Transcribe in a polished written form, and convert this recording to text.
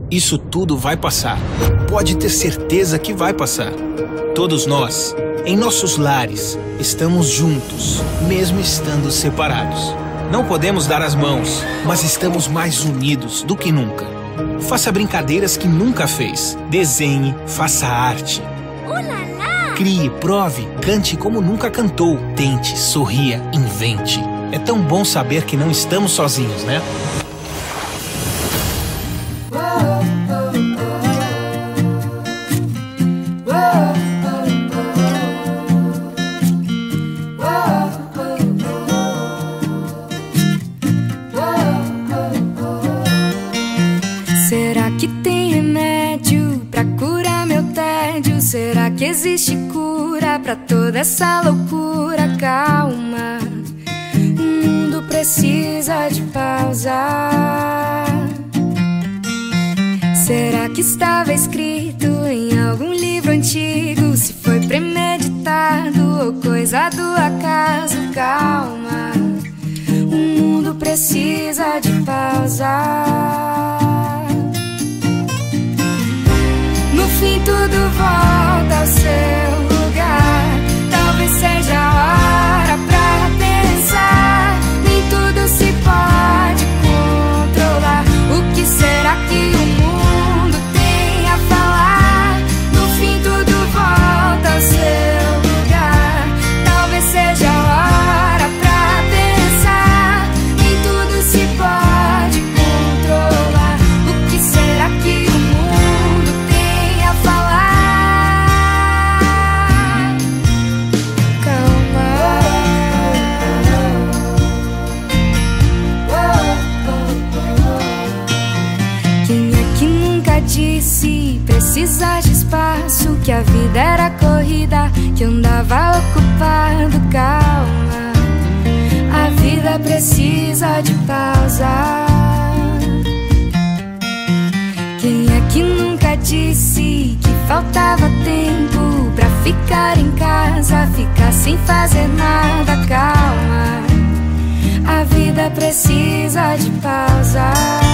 Isso tudo vai passar. Pode ter certeza que vai passar. Todos nós, em nossos lares, estamos juntos, mesmo estando separados. Não podemos dar as mãos, mas estamos mais unidos do que nunca. Faça brincadeiras que nunca fez. Desenhe, faça arte. Crie, prove, cante como nunca cantou. Tente, sorria, invente. É tão bom saber que não estamos sozinhos, né? Será que tem remédio pra curar meu tédio? Será que existe cura pra toda essa loucura? Calma, o mundo precisa de pausa. Será que estava escrito em algum livro antigo? Se foi premeditado ou coisa do acaso? Calma, o mundo precisa de pausa. No fim tudo volta ao seu lugar. Talvez seja a hora pra pensar. Nem tudo se pode controlar. O que será que o mundo tem a falar? No fim tudo volta ao seu lugar. Talvez seja a hora pra pensar. Nem tudo se pode controlar. O que será que o mundo tem a falar? Calma. Quem é que nunca disse precisar de espaço? Que a vida era corrida, que eu andava ocupado. Calma, a vida precisa de pausa. Quem é que nunca disse que faltava tempo pra ficar em casa, ficar sem fazer nada? Calma, a vida precisa de pausa.